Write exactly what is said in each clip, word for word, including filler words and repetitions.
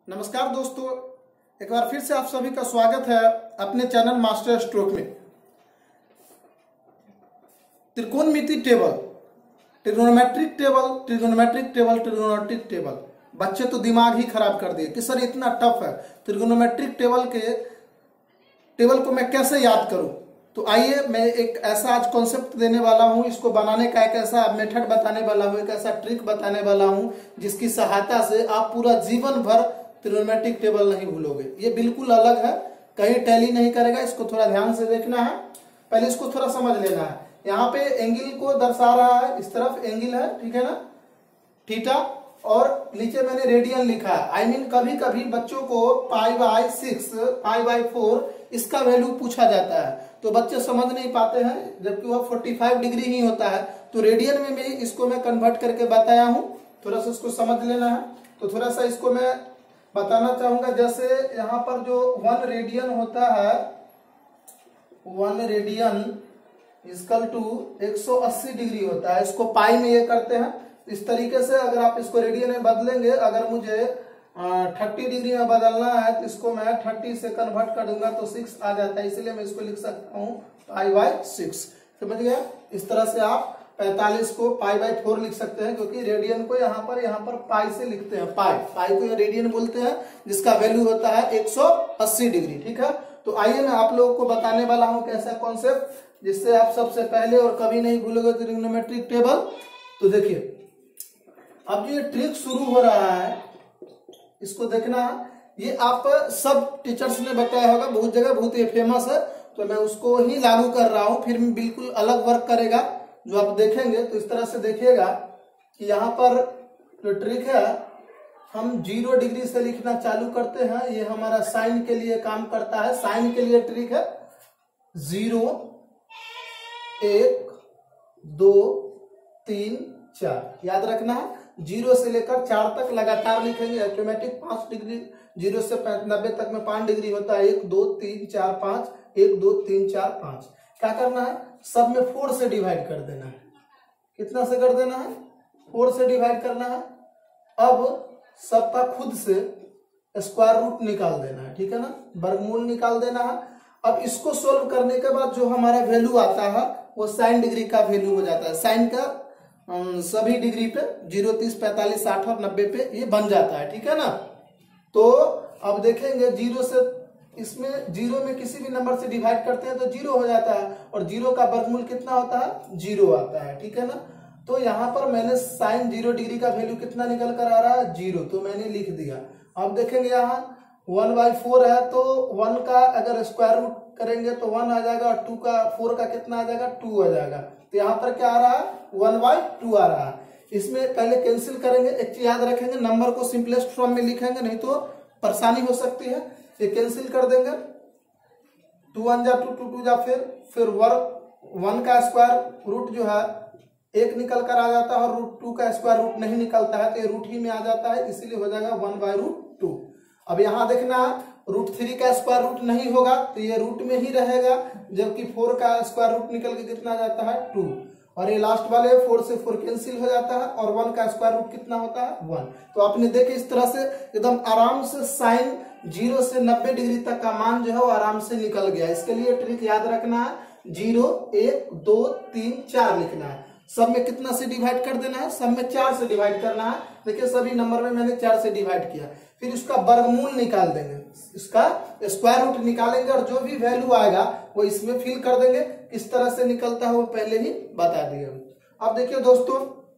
नमस्कार दोस्तों, एक बार फिर से आप सभी का स्वागत है अपने चैनल मास्टर स्ट्रोक में। त्रिकोणमिति table, trigonometric table, trigonometric table, trigonometric table. बच्चे तो दिमाग ही खराब कर दिए कि सर इतना टफ है, त्रिगोनोमेट्रिक टेबल के टेबल को मैं कैसे याद करूं। तो आइए मैं एक ऐसा आज कॉन्सेप्ट देने वाला हूं, इसको बनाने का एक ऐसा मेथड बताने वाला हूं, एक ऐसा ट्रिक बताने वाला हूं जिसकी सहायता से आप पूरा जीवन भर ट्रिगोनोमेट्रिक टेबल नहीं भूलोगे। ये बिल्कुल अलग है, कहीं टैली नहीं करेगा। इसको थोड़ा ध्यान से देखना है, पहले इसको थोड़ा समझ लेना है। यहाँ पे एंगल को दर्शा रहा है, इस तरफ एंगल है, ठीक है ना, थीटा, और नीचे मैंने रेडियन लिखा है। आई I मीन mean, कभी कभी बच्चों को pi by six, pi by four इसका वैल्यू पूछा जाता है तो बच्चे समझ नहीं पाते हैं, जबकि वह पैंतालीस डिग्री ही होता है। तो रेडियन में भी इसको मैं कन्वर्ट करके बताया हूं, थोड़ा सा इसको समझ लेना है। तो थोड़ा सा इसको मैं बताना चाहूंगा, जैसे यहाँ पर जो वन रेडियन होता है, वन रेडियन इक्वल टू एक सौ अस्सी डिग्री होता है। इसको पाई में ये करते हैं इस तरीके से। अगर आप इसको रेडियन में बदलेंगे, अगर मुझे थर्टी डिग्री में बदलना है तो इसको मैं थर्टी से कन्वर्ट कर दूंगा तो सिक्स आ जाता है, इसलिए मैं इसको लिख सकता हूँ पाई बाय सिक्स। समझ गया? इस तरह से आप पैंतालीस को पाई बाय फोर लिख सकते हैं, क्योंकि रेडियन को यहाँ पर यहाँ पर पाई से लिखते हैं। पाई पाई को रेडियन बोलते हैं, जिसका वैल्यू होता है एक सौ अस्सी डिग्री। ठीक है, तो आइए मैं आप लोगों को बताने वाला हूँ कैसा कॉन्सेप्ट जिससे आप सबसे पहले और कभी नहीं भूलोगे ट्रिगोनोमेट्रिक टेबल। तो देखिए, अब ये ट्रिक शुरू हो रहा है, इसको देखना। ये आप सब टीचर्स ने बताया होगा, बहुत जगह बहुत ही फेमस है, तो मैं उसको ही लागू कर रहा हूं, फिर बिल्कुल अलग वर्क करेगा जो आप देखेंगे। तो इस तरह से देखिएगा कि यहाँ पर जो ट्रिक है, हम जीरो डिग्री से लिखना चालू करते हैं। ये हमारा साइन के लिए काम करता है। साइन के लिए ट्रिक है जीरो, एक, दो, तीन, चार, याद रखना है। जीरो से लेकर चार तक लगातार लिखेंगे। ऑटोमेटिक पांच डिग्री, जीरो से नब्बे तक में पांच डिग्री होता है। एक, दो, तीन, चार, पांच, एक, दो, तीन, चार, पांच। क्या करना है, सब में फोर से डिवाइड कर देना है। कितना से कर देना है? फोर से डिवाइड करना है। अब सबका खुद से स्क्वायर रूट निकाल देना है, ठीक है ना, वर्गमूल निकाल देना है। अब इसको सोल्व करने के बाद जो हमारा वैल्यू आता है वो साइन डिग्री का वैल्यू हो जाता है। साइन का सभी डिग्री पे जीरो, तीस, पैंतालीस, साठ और नब्बे पे ये बन जाता है, ठीक है ना। तो अब देखेंगे, जीरो से, इसमें जीरो में किसी भी नंबर से डिवाइड करते हैं तो जीरो हो जाता है, और जीरो का वर्गमूल कितना होता है? जीरो आता है, ठीक है ना। तो यहाँ पर मैंने साइन जीरो डिग्री का वैल्यू कितना निकल कर आ रहा है? जीरो, तो मैंने लिख दिया। अब देखेंगे यहाँ वन बाई फोर है, तो वन का अगर स्क्वायर रूट करेंगे तो वन आ जाएगा, और टू का, फोर का कितना आ जाएगा? टू आ जाएगा। तो यहाँ पर क्या आ रहा है? वन बाई टू आ रहा है। इसमें पहले कैंसिल करेंगे। एक चीज याद रखेंगे, नंबर को सिंपलेस्ट फॉर्म में लिखेंगे, नहीं तो परेशानी हो सकती है। ये कैंसिल कर देंगे, टू वन जा टू, टू टू जा फिर फिर वर्ग वन का स्क्वायर रूट जो है एक निकल कर आ जाता है, और रूट टू का स्क्वायर रूट नहीं निकलता है, तो ये रूट ही में आ जाता है, इसीलिए हो जाएगा वन बाय रूट टू। अब यहाँ देखना, रूट थ्री का स्क्वायर रूट नहीं होगा तो ये रूट में ही रहेगा, जबकि फोर का स्क्वायर रूट निकल के कितना जाता है? टू, और ये लास्ट वाले फोर से फोर कैंसिल हो जाता है, और वन का स्क्वायर रूट कितना होता है? वन। तो आपने देखे इस तरह से एकदम आराम से साइन जीरो से नब्बे डिग्री तक का मान जो है वो आराम से निकल गया। इसके लिए ट्रिक याद रखना है, जीरो, एक, दो, तीन, चार लिखना है। सब में कितना से डिवाइड कर देना है? सब में चार से डिवाइड करना है। देखिए सभी नंबर में मैंने चार से डिवाइड किया। फिर उसका वर्गमूल निकाल देंगे, इसका स्क्वायर रूट निकालेंगे, और जो भी वैल्यू आएगा वो इसमें फिल कर देंगे। किस तरह से निकलता है वो पहले ही बता दिए। अब देखिए दोस्तों,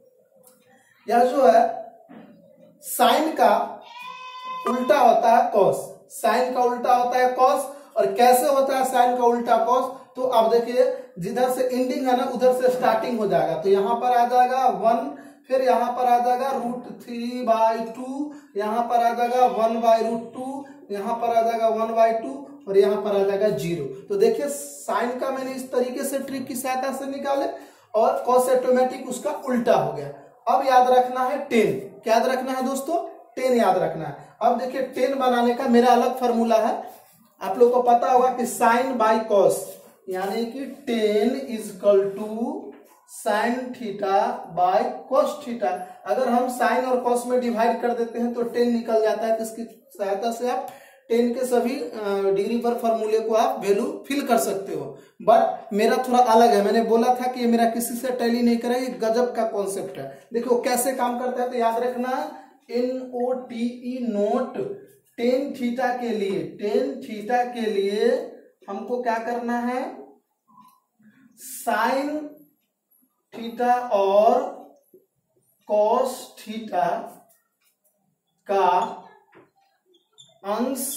यह जो है साइन का उल्टा होता है कॉस। साइन का उल्टा होता है कॉस। और कैसे होता है साइन का उल्टा कॉस? तो अब देखिए, जिधर से एंडिंग है ना उधर से स्टार्टिंग हो जाएगा। तो यहाँ पर आ जाएगा वन, फिर यहाँ पर आ जाएगा रूट थ्री बाई टू, यहाँ पर आ जाएगा वन बाई रूट टू, यहाँ पर आ जाएगा वन बाई टू, और यहाँ पर आ जाएगा जीरो। तो देखिए साइन का मैंने इस तरीके से ट्रिक की सहायता से निकाले, और कॉस ऑटोमेटिक उसका उल्टा हो गया। अब याद रखना है टेन। क्या याद रखना है दोस्तों? टेन याद रखना है। अब देखिए, टेन बनाने का मेरा अलग फॉर्मूला है। आप लोग को पता होगा कि साइन बाई कॉस, यानी कि tan is equal to sine theta by cos theta. अगर हम साइन और कॉस में डिवाइड कर देते हैं तो टेन निकल जाता है, इसकी सहायता से आप टेन के सभी डिग्री पर फॉर्मूले को आप वैल्यू फिल कर सकते हो। बट मेरा थोड़ा अलग है, मैंने बोला था कि ये मेरा किसी से टैली नहीं करेगा, ये गजब का कॉन्सेप्ट है। देखो कैसे काम करता है, तो याद रखना N O T E note tan theta के लिए, टेन थीटा के लिए हमको क्या करना है, साइन थीटा और कॉस थीटा का अंश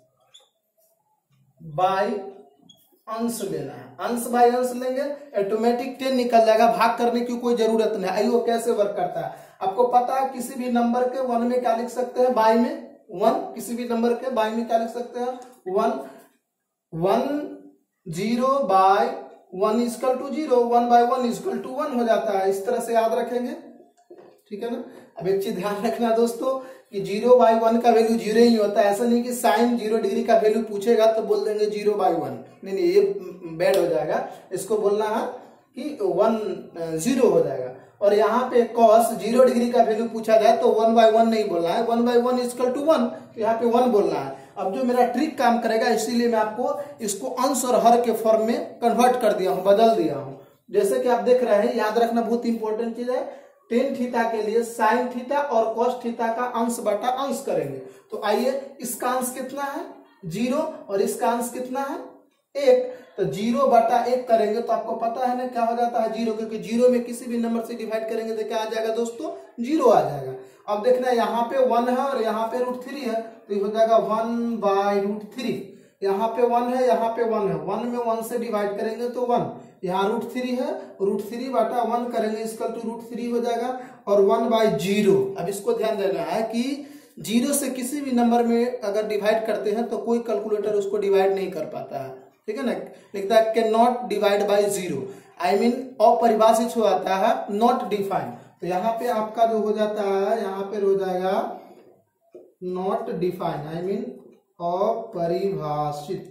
बाय अंश लेना है। अंश बाय अंश लेंगे ऑटोमेटिक टेन निकल जाएगा, भाग करने की कोई जरूरत नहीं। आइए वो कैसे वर्क करता है, आपको पता है किसी भी नंबर के वन में क्या लिख सकते हैं, बाय में वन, किसी भी नंबर के बाय में क्या लिख सकते हैं, one. One zero by one is equal to zero, one by one is equal to one हो जाता है। इस तरह से याद रखेंगे, ठीक है ना। अब एक चीज ध्यान रखना दोस्तों कि जीरो बाई वन का वैल्यू जीरो ही होता है। ऐसा नहीं कि साइन जीरो डिग्री का वैल्यू पूछेगा तो बोल देंगे जीरो बाई वन, नहीं नहीं ये बैड हो जाएगा। इसको बोलना है कि वन जीरो हो जाएगा। और यहाँ पे कॉस जीरो डिग्री का वैल्यू पूछा जाए तो वन बाई वन नहीं बोलना है, one by one is equal to one, तो यहाँ पे वन बोलना है। अब जो मेरा ट्रिक काम करेगा, इसीलिए मैं आपको इसको अंश और हर के फॉर्म में कन्वर्ट कर दिया हूँ, बदल दिया हूँ। जैसे कि आप देख रहे हैं, याद रखना बहुत इंपॉर्टेंट चीज है, टेन थीटा के लिए साइन थीटा और कॉस थीटा का अंश बटा अंश करेंगे। तो आइए, इसका अंश कितना है, जीरो, और इसका अंश कितना है, एक। तो जीरो बटा एक करेंगे तो आपको पता है ना क्या हो जाता है, जीरो, क्योंकि जीरो में किसी भी नंबर से डिवाइड करेंगे तो क्या आ जाएगा दोस्तों, जीरो आ जाएगा। अब देखना यहाँ पे वन है और यहाँ पे रूट थ्री है, तो ये हो जाएगा वन बाई रूट थ्री। यहाँ पे वन है, यहाँ पे वन है, वन में वन से डिवाइड करेंगे तो वन, यहाँ रूट थ्री है, रूट थ्री बटा वन करेंगे इसका टू रूट थ्री हो जाएगा, और वन बाई जीरो। अब इसको ध्यान देना है कि जीरो से किसी भी नंबर में अगर डिवाइड करते हैं तो कोई कैलकुलेटर उसको डिवाइड नहीं कर पाता है, ठीक है ना। लिखता है can not divide by zero, I mean अपरिभाषित हो जाता है, नॉट डिफाइंड। तो यहाँ पे आपका जो हो जाता है, यहाँ पे हो जाएगा नॉट डिफाइंड, आई मीन अपरिभाषित,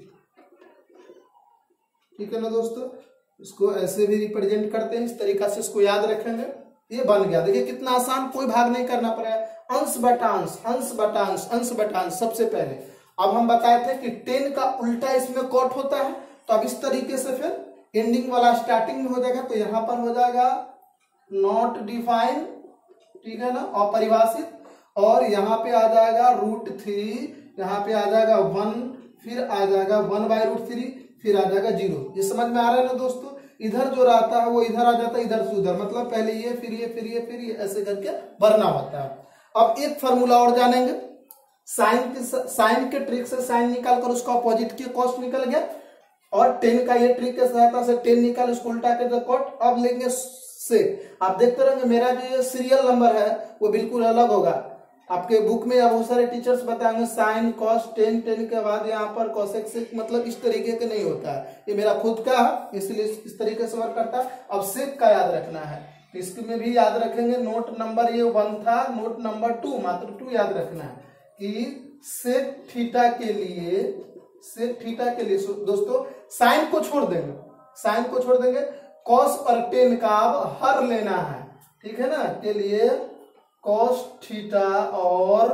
ठीक है ना दोस्तों। इसको ऐसे भी रिप्रेजेंट करते हैं, इस तरीका से इसको याद रखेंगे। ये बन गया, देखिए कितना आसान, कोई भाग नहीं करना पड़ेगा। अंश बटा अंश, अंश बटा अंश, अंश बटा अंश सबसे पहले। अब हम बताए थे कि टेन का उल्टा इसमें कॉट होता है, तो अब इस तरीके से फिर एंडिंग वाला स्टार्टिंग में हो जाएगा, तो यहां पर हो जाएगा नॉट डिफाइंड, ठीक है ना, अपरिभाषित। और यहाँ पे आ जाएगा रूट थ्री, यहाँ पे आ जाएगा वन, फिर आ जाएगा वन बाई रूट थ्री, फिर आ जाएगा जीरो। ये समझ में आ रहा है ना दोस्तों, इधर जो रहता है वो इधर आ जाता है, इधर से उधर, मतलब पहले ये फिर ये फिर ये फिर ये ऐसे करके भरना होता है। अब एक फॉर्मूला और जानेंगे, साइन के साइन के ट्रिक से साइन निकाल कर उसका अपोजिट की कॉस्ट निकल गया, और टेन का ये ट्रिक के सहायता से टेन निकाल उसको उल्टा के कॉट। अब लेंगे सेक, आप देखते रहेंगे मेरा जो ये सीरियल नंबर है वो बिल्कुल अलग होगा। आपके बुक में या बहुत सारे टीचर्स बताएंगे साइन कॉस टेन, टेन के बाद यहाँ पर कॉसेक सेक, मतलब इस तरीके का नहीं होता है, ये मेरा खुद का है इसलिए इस तरीके से वर्क करता है। अब सेक का याद रखना है, तो इसमें भी याद रखेंगे, नोट नंबर ये वन था, नोट नंबर टू, मात्र टू याद रखना है कि सेक थीटा के लिए, सेक थीटा के लिए दोस्तों साइन को छोड़ देंगे, साइन को छोड़ देंगे, कॉस और टेन का अब हर लेना है, ठीक है ना, के लिए कॉस थीटा और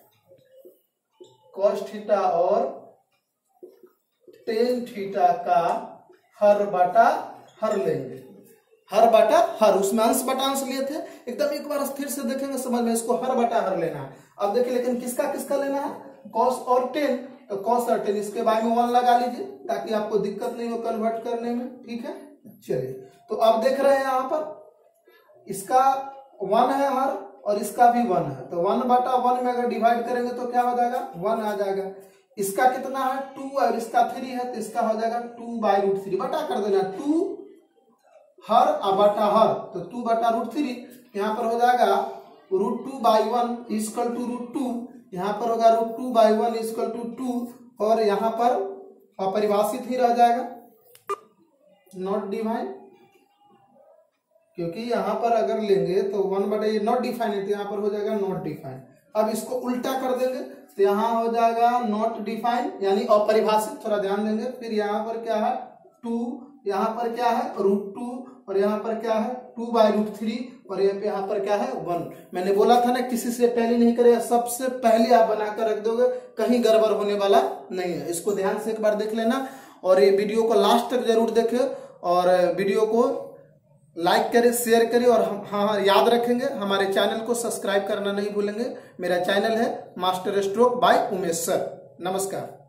कॉस थीटा और टेन थीटा का हर बटा हर लेंगे, हर बटा हर, उसमें अंश बटा अंश लिए थे एकदम, एक बार फिर से देखेंगे समझ में, इसको हर बटा हर लेना है। अब देखिए लेकिन किसका किसका लेना है, कॉस और टेन, तो कॉस और टेन इसके बारे में वन लगा लीजिए ताकि आपको दिक्कत नहीं हो कन्वर्ट करने में, ठीक है। चलिए तो अब देख रहे हैं यहाँ पर इसका वन है हर और इसका भी वन है, तो वन बटा वन में अगर डिवाइड करेंगे तो क्या हो जाएगा, वन आ जाएगा। इसका कितना है टू और इसका थ्री है, तो इसका हो जाएगा टू बाई रूट थ्री, बटा कर देना, टू हर और बटा हर, तो टू बटा रूट थ्री, यहाँ पर हो जाएगा root two by one is equal to root two, यहाँ पर होगा root two by one is equal to two, two यहाँ पर अपरिभाषित ही रह जाएगा, नॉट डिवाइड, क्योंकि यहाँ पर अगर लेंगे तो वन बटे ये नॉट डिफाइन है, तो यहाँ पर हो जाएगा नॉट डिफाइन। अब इसको उल्टा कर देंगे तो यहाँ हो जाएगा नॉट डिफाइन यानी अपरिभाषित, थोड़ा ध्यान देंगे। फिर यहाँ पर क्या है टू, यहाँ पर क्या है रूट टू, और यहाँ पर क्या है टू बाई रूट थ्री और यहाँ पे यहाँ पर क्या है वन। मैंने बोला था ना किसी से पहले नहीं करेगा, सबसे पहले आप बनाकर रख दोगे, कहीं गड़बड़ होने वाला नहीं है। इसको ध्यान से एक बार देख लेना और ये वीडियो को लास्ट तक जरूर देखें और वीडियो को लाइक करें, शेयर करें और हम हाँ हाँ याद रखेंगे हमारे चैनल को सब्सक्राइब करना नहीं भूलेंगे। मेरा चैनल है master stroke by Umesh sir. नमस्कार।